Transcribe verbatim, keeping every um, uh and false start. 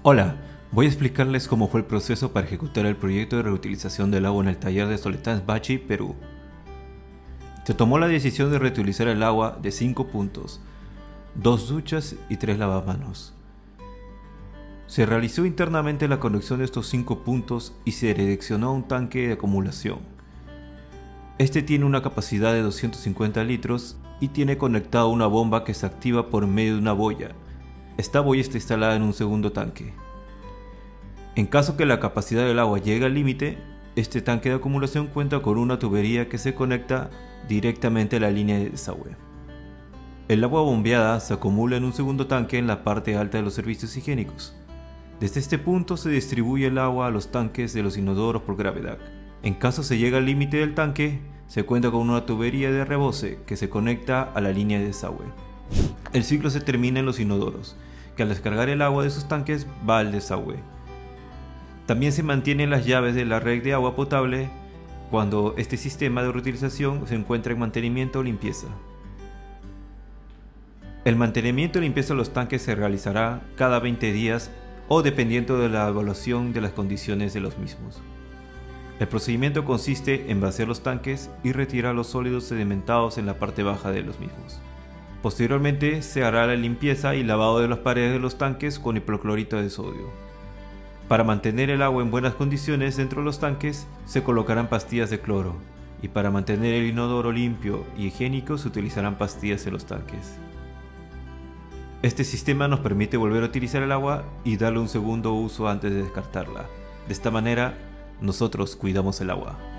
Hola, voy a explicarles cómo fue el proceso para ejecutar el proyecto de reutilización del agua en el taller de Soletanz Bachi, Perú. Se tomó la decisión de reutilizar el agua de cinco puntos, dos duchas y tres lavamanos. Se realizó internamente la conexión de estos cinco puntos y se direccionó a un tanque de acumulación. Este tiene una capacidad de doscientos cincuenta litros y tiene conectado una bomba que se activa por medio de una boya. Esta boya está instalada en un segundo tanque. En caso que la capacidad del agua llegue al límite, este tanque de acumulación cuenta con una tubería que se conecta directamente a la línea de desagüe. El agua bombeada se acumula en un segundo tanque en la parte alta de los servicios higiénicos. Desde este punto se distribuye el agua a los tanques de los inodoros por gravedad. En caso se llegue al límite del tanque, se cuenta con una tubería de rebose que se conecta a la línea de desagüe. El ciclo se termina en los inodoros, que al descargar el agua de sus tanques va al desagüe. También se mantienen las llaves de la red de agua potable cuando este sistema de reutilización se encuentra en mantenimiento o limpieza. El mantenimiento y limpieza de los tanques se realizará cada veinte días o dependiendo de la evaluación de las condiciones de los mismos. El procedimiento consiste en vaciar los tanques y retirar los sólidos sedimentados en la parte baja de los mismos. Posteriormente se hará la limpieza y lavado de las paredes de los tanques con hipoclorito de sodio. Para mantener el agua en buenas condiciones dentro de los tanques se colocarán pastillas de cloro y para mantener el inodoro limpio y higiénico se utilizarán pastillas en los tanques. Este sistema nos permite volver a utilizar el agua y darle un segundo uso antes de descartarla. De esta manera, nosotros cuidamos el agua.